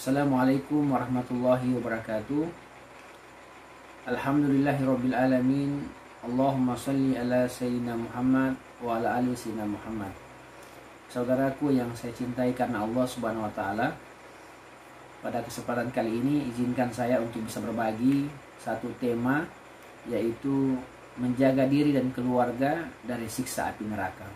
Assalamualaikum warahmatullahi wabarakatuh. Alhamdulillahirabbil alamin. Allahumma shalli ala sayyidina Muhammad wa ala ali sayyidina Muhammad. Saudaraku yang saya cintai karena Allah Subhanahu wa taala, pada kesempatan kali ini izinkan saya untuk bisa berbagi satu tema, yaitu menjaga diri dan keluarga dari siksa api neraka.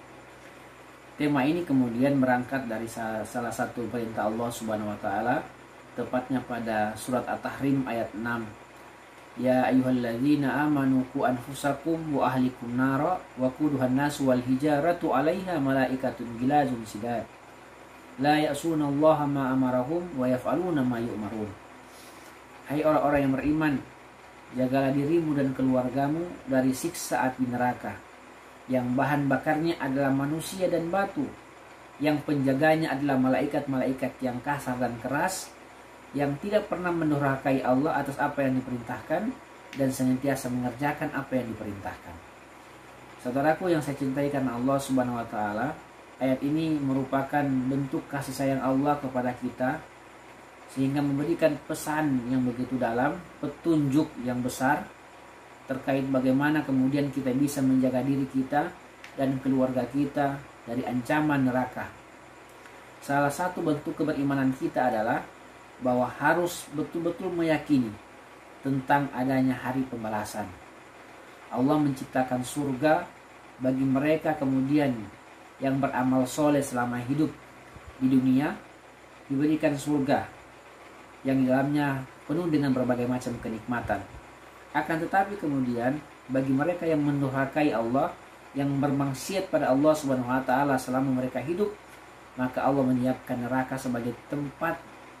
Tema ini kemudian berangkat dari salah satu perintah Allah Subhanahu wa taala, tepatnya pada surat At-Tahrim ayat 6. Ya ayyuhalladzina amanu qu anfusakum wa ahlikum nara wa quduhan nasu wal hijaratu 'alaiha malaikatun gilazun sidad la ya'sunallaha ma amarahum wa yaf'aluna ma yu'marun. Hai orang-orang yang beriman, jagalah dirimu dan keluargamu dari siksa api neraka, yang bahan bakarnya adalah manusia dan batu, yang penjaganya adalah malaikat-malaikat yang kasar dan keras, yang tidak pernah mendurhakai Allah atas apa yang diperintahkan dan senantiasa mengerjakan apa yang diperintahkan. Saudaraku yang saya cintai karena Allah Subhanahu wa taala, ayat ini merupakan bentuk kasih sayang Allah kepada kita, sehingga memberikan pesan yang begitu dalam, petunjuk yang besar terkait bagaimana kemudian kita bisa menjaga diri kita dan keluarga kita dari ancaman neraka. Salah satu bentuk keberimanan kita adalah bahwa harus betul-betul meyakini tentang adanya hari pembalasan. Allah menciptakan surga bagi mereka kemudian yang beramal soleh selama hidup di dunia, diberikan surga yang di dalamnya penuh dengan berbagai macam kenikmatan. Akan tetapi kemudian bagi mereka yang mendurhakai Allah, yang bermaksiat pada Allah Subhanahu wa taala selama mereka hidup, maka Allah menyiapkan neraka sebagai tempat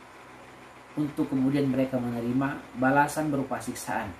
untuk kemudian mereka menerima balasan berupa siksaan.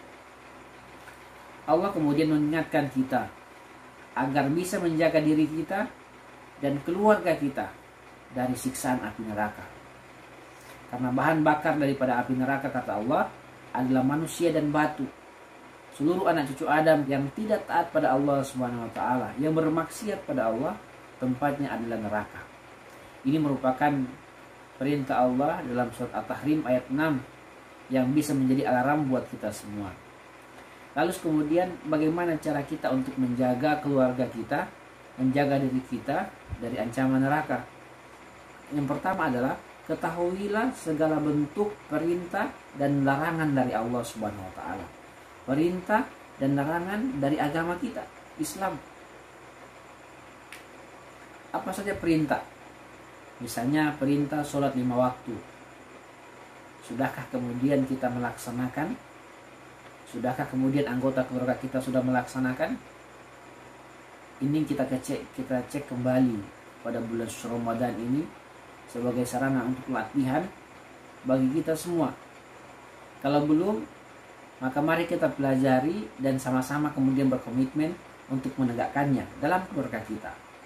Allah kemudian mengingatkan kita agar bisa menjaga diri kita dan keluarga kita dari siksaan api neraka. Karena bahan bakar daripada api neraka, kata Allah, adalah manusia dan batu. Seluruh anak cucu Adam yang tidak taat pada Allah Subhanahu wa taala, yang bermaksiat pada Allah, tempatnya adalah neraka. Ini merupakan perintah Allah dalam surat At-Tahrim ayat 6 yang bisa menjadi alarm buat kita semua. Lalu kemudian bagaimana cara kita untuk menjaga keluarga kita, menjaga diri kita dari ancaman neraka? Yang pertama adalah ketahuilah segala bentuk perintah dan larangan dari Allah Subhanahu wa taala. Perintah dan larangan dari agama kita, Islam. Apa saja perintah? Misalnya perintah sholat 5 waktu. Sudahkah kemudian kita melaksanakan? Sudahkah kemudian anggota keluarga kita sudah melaksanakan? Ini kita cek kembali pada bulan Ramadan ini sebagai sarana untuk latihan bagi kita semua. Kalau belum, maka mari kita pelajari dan sama-sama kemudian berkomitmen untuk menegakkannya dalam keluarga kita.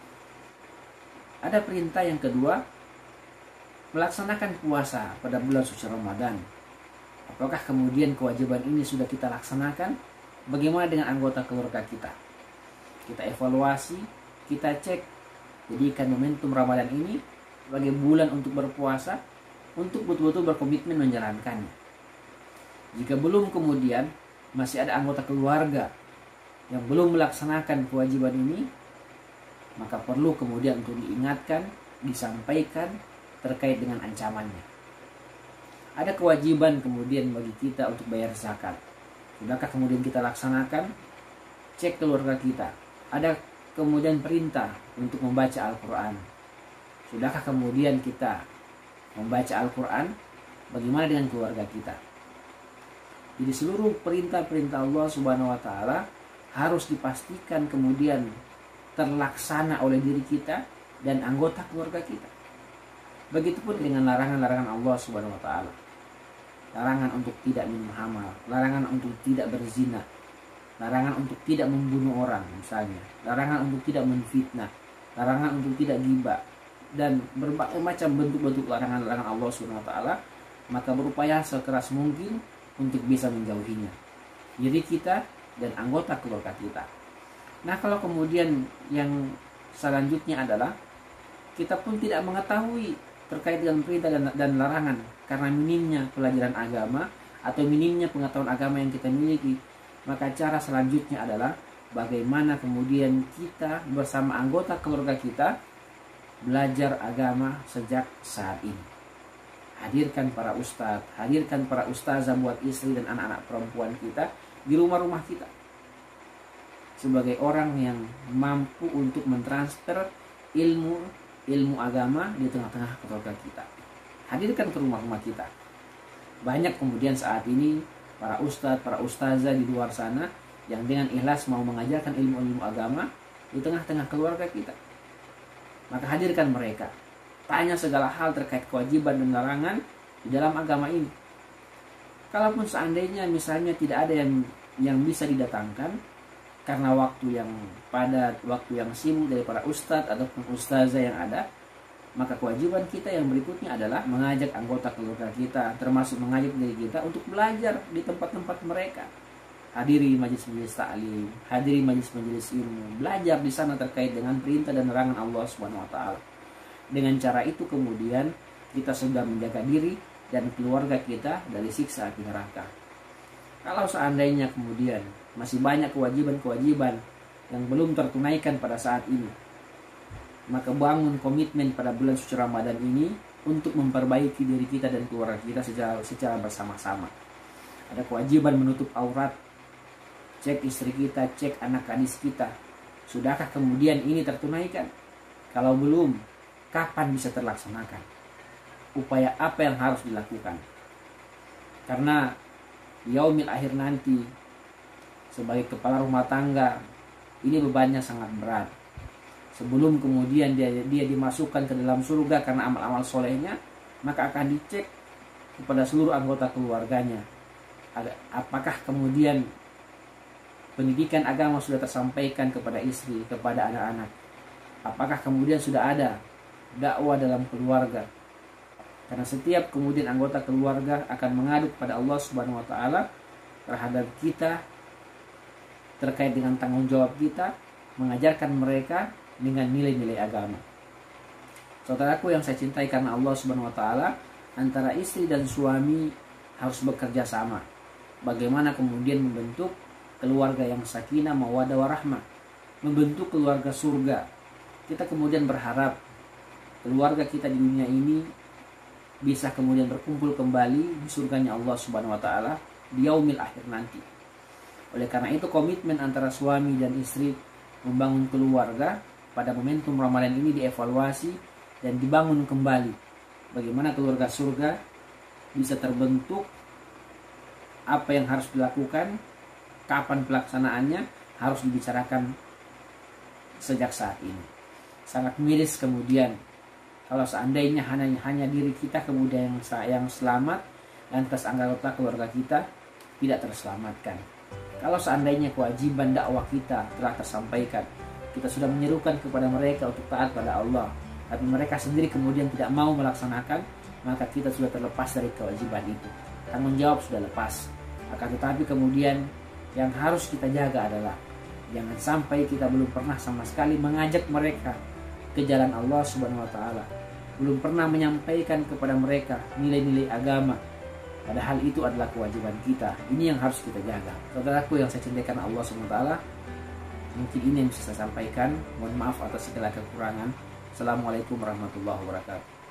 Ada perintah yang kedua, melaksanakan puasa pada bulan suci Ramadan. Apakah kemudian kewajiban ini sudah kita laksanakan? Bagaimana dengan anggota keluarga kita? Kita evaluasi, kita cek. Jadikan momentum Ramadan ini sebagai bulan untuk berpuasa, untuk betul-betul berkomitmen menjalankannya. Jika belum kemudian masih ada anggota keluarga yang belum melaksanakan kewajiban ini, maka perlu kemudian untuk diingatkan, disampaikan terkait dengan ancamannya. Ada kewajiban kemudian bagi kita untuk bayar zakat. Sudahkah kemudian kita laksanakan? Cek keluarga kita. Ada kemudian perintah untuk membaca Al-Quran. Sudahkah kemudian kita membaca Al-Quran? Bagaimana dengan keluarga kita? Jadi seluruh perintah-perintah Allah Subhanahu wa taala harus dipastikan kemudian terlaksana oleh diri kita dan anggota keluarga kita. Begitupun dengan larangan-larangan Allah Subhanahu wa taala. Larangan untuk tidak minum khamar, larangan untuk tidak berzina, larangan untuk tidak membunuh orang misalnya, larangan untuk tidak menfitnah, larangan untuk tidak ghibah, dan berbagai macam bentuk-bentuk larangan-larangan Allah Subhanahu wa taala. Maka berupaya sekeras mungkin untuk bisa menjauhinya, diri kita dan anggota keluarga kita. Nah, kalau kemudian yang selanjutnya adalah kita pun tidak mengetahui terkait dengan perintah dan larangan karena minimnya pelajaran agama atau minimnya pengetahuan agama yang kita miliki, maka cara selanjutnya adalah bagaimana kemudian kita bersama anggota keluarga kita belajar agama sejak saat ini. Hadirkan para ustadz, hadirkan para ustazah buat istri dan anak-anak perempuan kita di rumah-rumah kita, sebagai orang yang mampu untuk mentransfer ilmu agama di tengah-tengah keluarga kita. Hadirkan ke rumah-rumah kita. Banyak kemudian saat ini para ustadz, para ustazah di luar sana yang dengan ikhlas mau mengajarkan ilmu-ilmu agama di tengah-tengah keluarga kita. Maka hadirkan mereka. Tanya segala hal terkait kewajiban dan larangan di dalam agama ini. Kalaupun seandainya misalnya tidak ada yang bisa didatangkan karena waktu yang padat, waktu yang sibuk dari para ustadz ataupun ustazah yang ada, maka kewajiban kita yang berikutnya adalah mengajak anggota keluarga kita, termasuk mengajak diri kita untuk belajar di tempat-tempat mereka. Hadiri majelis-majelis ta'lim, hadiri majelis-majelis ilmu, belajar di sana terkait dengan perintah dan larangan Allah Subhanahu wa taala. Dengan cara itu kemudian kita sudah menjaga diri dan keluarga kita dari siksa api neraka. Kalau seandainya kemudian masih banyak kewajiban-kewajiban yang belum tertunaikan pada saat ini, maka bangun komitmen pada bulan suci Ramadan ini untuk memperbaiki diri kita dan keluarga kita secara bersama-sama. Ada kewajiban menutup aurat, cek istri kita, cek anak gadis kita. Sudahkah kemudian ini tertunaikan? Kalau belum, kapan bisa terlaksanakan? Upaya apa yang harus dilakukan? Karena yaumil akhir nanti, sebagai kepala rumah tangga, ini bebannya sangat berat. Sebelum kemudian dia dimasukkan ke dalam surga karena amal-amal solehnya, maka akan dicek kepada seluruh anggota keluarganya. Apakah kemudian pendidikan agama sudah tersampaikan kepada istri, kepada anak-anak? Apakah kemudian sudah ada dakwah dalam keluarga? Karena setiap kemudian anggota keluarga akan mengadu kepada Allah Subhanahu wa taala terhadap kita terkait dengan tanggung jawab kita mengajarkan mereka dengan nilai-nilai agama. Saudaraku yang saya cintai karena Allah Subhanahu wa taala, antara istri dan suami harus bekerja sama. Bagaimana kemudian membentuk keluarga yang sakinah, mawaddah, warahmah, membentuk keluarga surga. Kita kemudian berharap keluarga kita di dunia ini bisa kemudian berkumpul kembali di surganya Allah Subhanahu wa taala di yaumil akhir nanti. Oleh karena itu komitmen antara suami dan istri membangun keluarga pada momentum Ramadan ini dievaluasi dan dibangun kembali. Bagaimana keluarga surga bisa terbentuk, apa yang harus dilakukan, kapan pelaksanaannya, harus dibicarakan sejak saat ini. Sangat miris kemudian kalau seandainya hanya diri kita kemudian yang selamat, lantas anggota keluarga kita tidak terselamatkan. Kalau seandainya kewajiban dakwah kita telah tersampaikan, kita sudah menyerukan kepada mereka untuk taat pada Allah, tapi mereka sendiri kemudian tidak mau melaksanakan, maka kita sudah terlepas dari kewajiban itu. Tanggung jawab sudah lepas. Akan tetapi kemudian yang harus kita jaga adalah jangan sampai kita belum pernah sama sekali mengajak mereka ke jalan Allah Subhanahu wa taala. Belum pernah menyampaikan kepada mereka nilai-nilai agama. Padahal itu adalah kewajiban kita. Ini yang harus kita jaga. Saudaraku yang saya cintai karena Allah Subhanahu wa taala, mungkin ini yang bisa saya sampaikan. Mohon maaf atas segala kekurangan. Assalamualaikum warahmatullahi wabarakatuh.